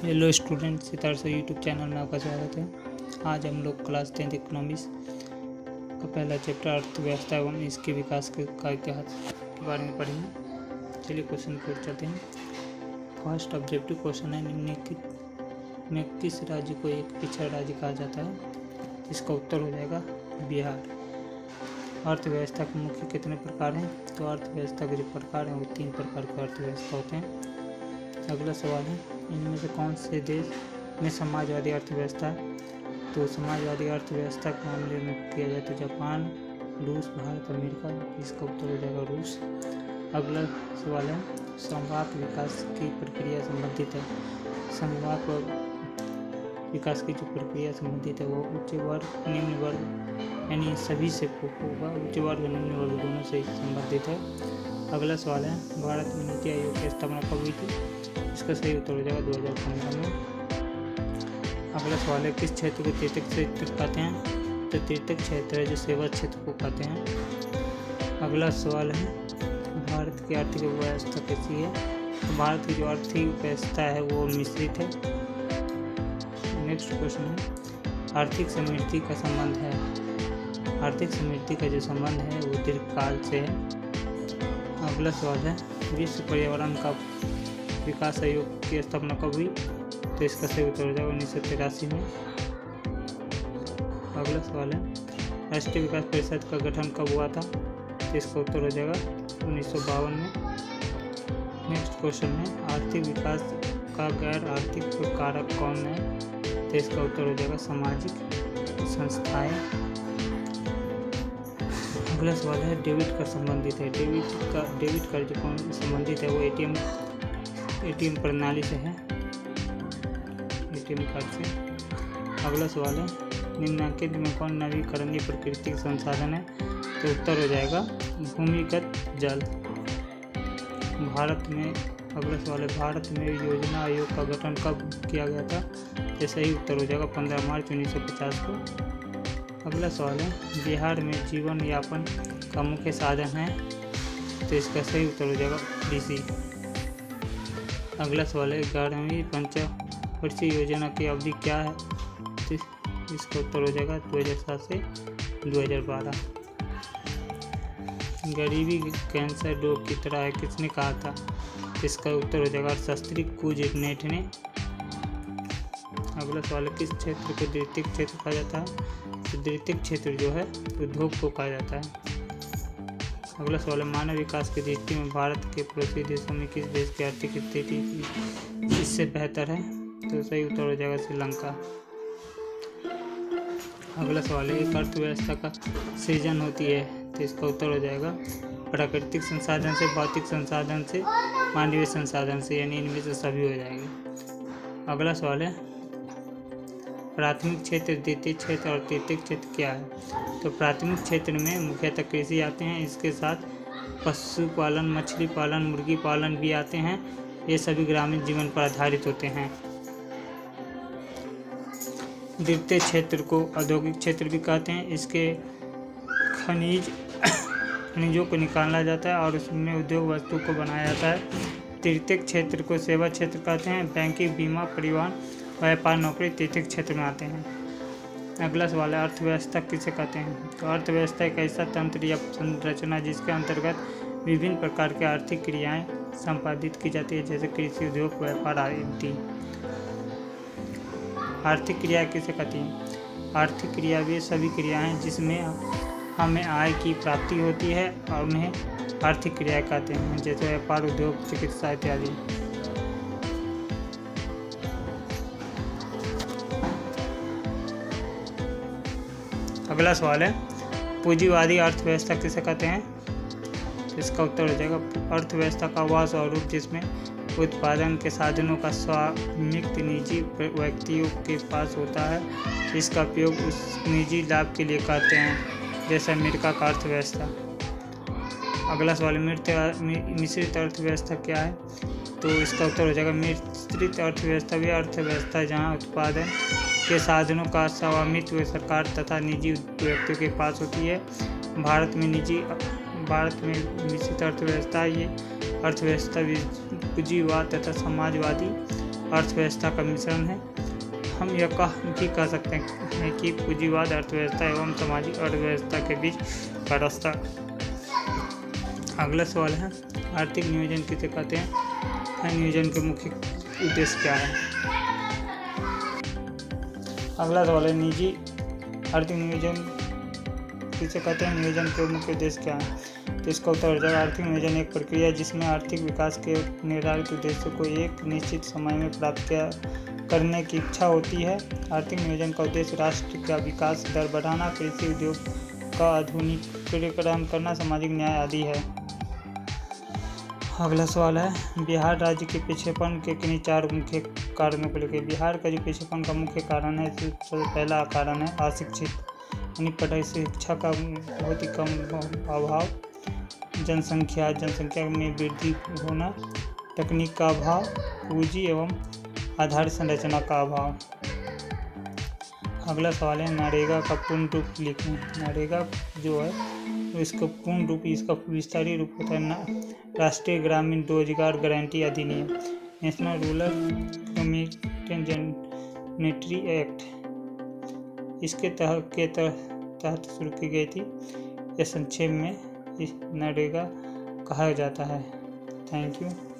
Hello student, sitar से YouTube channel में आपका स्वागत है। आज हम लोग क्लास 10th इकोनॉमिक्स का पहला चैप्टर अर्थव्यवस्था एवं इसके विकास का इतिहास के बारे में पढ़ेंगे। चलिए क्वेश्चन की ओर चलते हैं। फर्स्ट ऑब्जेक्टिव क्वेश्चन है, निम्नलिखित में किस राज्य को एक पिछड़ा राज्य कहा जाता है? इसका उत्तर हो जाएगा बिहार। अर्थव्यवस्था के मुख्य कितने प्रकार हैं? तो अर्थव्यवस्था के जो प्रकार हैं वो 3 प्रकार के अर्थव्यवस्था होते हैं। अगला सवाल है, इनमें से कौन से देश में समाजवादी अर्थव्यवस्था है? तो समाजवादी अर्थव्यवस्था के मामले में किया जाए तो जापान, रूस, भारत, अमेरिका। इसका उत्तर हो जाएगा रूस। अगला सवाल है, समवाक विकास की प्रक्रिया संबंधित है। समवाक विकास की जो प्रक्रिया संबंधित है वो उच्च वर्ग निम्न वर्ग यानी सभी से होगा। उच्च वर्ग और निम्न वर्ग दोनों से संबंधित है। अगला सवाल है, भारत में नीति आयोग की स्थापना कब हुई थी? इसका सही उत्तर हो जाएगा 2015 में। अगला सवाल है, किस क्षेत्र को तृतीयक क्षेत्र कहते हैं? तो तृतीयक क्षेत्र है जो सेवा क्षेत्र को कहते हैं। अगला सवाल है, भारत की आर्थिक व्यवस्था कैसी है? तो भारत की जो आर्थिक व्यवस्था है वो मिश्रित है। नेक्स्ट क्वेश्चन है, आर्थिक समृद्धि का संबंध है। आर्थिक समृद्धि का जो संबंध है वो दीर्घकाल से है। अगला सवाल है, विश्व पर्यावरण का विकास आयोग की स्थापना कब हुई? तो इसका सही उत्तर हो जाएगा 1983 में। अगला सवाल है, राष्ट्रीय विकास परिषद का गठन कब हुआ था? तो इसका उत्तर हो जाएगा 1952 में। नेक्स्ट क्वेश्चन है, आर्थिक विकास का गैर आर्थिक कारक कौन है? तो इसका उत्तर हो जाएगा सामाजिक संस्थाएं। अगला सवाल है, डेबिट कार्ड संबंधित है। डेबिट कार्ड जो कौन संबंधित है वो एटीएम प्रणाली से है, एटीएम कार्ड से। अगला सवाल है, निम्नलिखित में कौन नवीकरणीय प्राकृतिक संसाधन है? तो उत्तर हो जाएगा भूमिगत जल। भारत में अगला सवाल है, भारत में योजना आयोग का गठन कब किया गया था? तो सही उत्तर हो जाएगा 15 मार्च 1950 को। अगला सवाल है, बिहार में जीवन यापन का मुख्य साधन है? तो इसका सही उत्तर हो जाएगा कृषि। अगला सवाल है, 11वीं पंचवर्षीय योजना की अवधि क्या है? तो इसका उत्तर हो जाएगा 2007 से 2012। गरीबी कैंसर रोग की तरह है किसने कहा था? तो इसका उत्तर हो जाएगा अर्थशास्त्री कुज़नेट ने। अगला सवाल है, किस क्षेत्र को द्वितीयक क्षेत्र कहा जाता है? तो द्वितीयक क्षेत्र जो है उद्योग को कहा जाता है। अगला सवाल है, मानव विकास की दृष्टि में भारत के पड़ोसी देशों में किस देश की आर्थिक स्थिति इससे बेहतर है? तो सही उत्तर हो जाएगा श्रीलंका। अगला सवाल है, एक अर्थव्यवस्था का सृजन होती है? तो इसका उत्तर हो जाएगा प्राकृतिक संसाधन से, भौतिक संसाधन से, मानवीय संसाधन से, यानी इनमें से सभी हो जाएंगे। अगला सवाल है, प्राथमिक क्षेत्र, द्वितीयक क्षेत्र और तृतीयक क्षेत्र क्या है? तो प्राथमिक क्षेत्र में मुख्यतः कृषि आते हैं, इसके साथ पशुपालन, मछली पालन, मुर्गी पालन भी आते हैं। ये सभी ग्रामीण जीवन पर आधारित होते हैं। द्वितीयक क्षेत्र को औद्योगिक क्षेत्र भी कहते हैं। इसके खनिजों को निकाला जाता है और उसमें उद्योग वस्तु को बनाया जाता है। तृतीयक क्षेत्र को सेवा क्षेत्र कहते हैं। बैंकिंग, बीमा, परिवहन, व्यापार, नौकरी तृतीयक क्षेत्र में आते हैं। अगला सवाल है, अर्थव्यवस्था किसे कहते हैं? तो अर्थव्यवस्था एक ऐसा तंत्र या संरचना जिसके अंतर्गत विभिन्न प्रकार की आर्थिक क्रियाएं संपादित की जाती है, जैसे कृषि, उद्योग, व्यापार आदि। आर्थिक क्रिया किसे कहती हैं? आर्थिक क्रिया वे सभी क्रियाएं हैं जिसमें हमें आय की प्राप्ति होती है और उन्हें आर्थिक क्रिया कहते हैं, जैसे व्यापार, उद्योग, चिकित्सा इत्यादि। अगला सवाल है, पूंजीवादी अर्थव्यवस्था किसे कहते हैं? इसका उत्तर हो जाएगा अर्थव्यवस्था का वह स्वरूप जिसमें उत्पादन के साधनों का स्वामित्व निजी व्यक्तियों के पास होता है, इसका उपयोग उस निजी लाभ के लिए करते हैं, जैसे अमेरिका का अर्थव्यवस्था। अगला सवाल, मिश्रित अर्थव्यवस्था क्या है? तो इसका उत्तर हो जाएगा मिश्रित अर्थव्यवस्था वी अर्थव्यवस्था जहाँ उत्पादन के साधनों का स्वामित्व सरकार तथा निजी व्यक्तियों के पास होती है। भारत में मिश्रित अर्थव्यवस्था ये अर्थव्यवस्था पूंजीवाद तथा समाजवादी अर्थव्यवस्था का मिश्रण है। हम यह कह सकते हैं कि पूंजीवाद अर्थव्यवस्था एवं सामाजिक अर्थव्यवस्था के बीच का रास्ता। अगला सवाल है, आर्थिक नियोजन किसे कहते हैं? नियोजन के मुख्य उद्देश्य क्या है? अगला सवाल है, निजी आर्थिक नियोजन किसे कहते हैं? नियोजन के मुख्य उद्देश्य क्या है? तो इसका उत्तर हो जाएगा, आर्थिक नियोजन एक प्रक्रिया है जिसमें आर्थिक विकास के निर्धारित उद्देश्य को एक निश्चित समय में प्राप्त करने की इच्छा होती है। आर्थिक नियोजन का उद्देश्य राष्ट्र का विकास दर बढ़ाना, कृषि उद्योग का आधुनिकीकरण करना, सामाजिक न्याय आदि है। अगला सवाल है, बिहार राज्य के पिछड़ेपन के किन्हीं 4 मुख्य कारणों को लेकर। बिहार का जो पिछड़ेपन का मुख्य कारण है, सबसे पहला कारण है अशिक्षित, यानी पढ़ाई शिक्षा का बहुत ही कम अभाव, जनसंख्या में वृद्धि होना, तकनीक का अभाव, पूंजी एवं आधार संरचना का अभाव। अगला सवाल है, नरेगा का पूर्ण रूप लिखें। नरेगा जो है इसका पूर्ण रूप, इसका विस्तारित रूप होता है राष्ट्रीय ग्रामीण रोजगार गारंटी अधिनियम, नेशनल रूरल इम्प्लीमेंटेशन एक्ट, इसके तहत शुरू की गई थी। यह संक्षेप में नरेगा कहा जाता है। Thank you.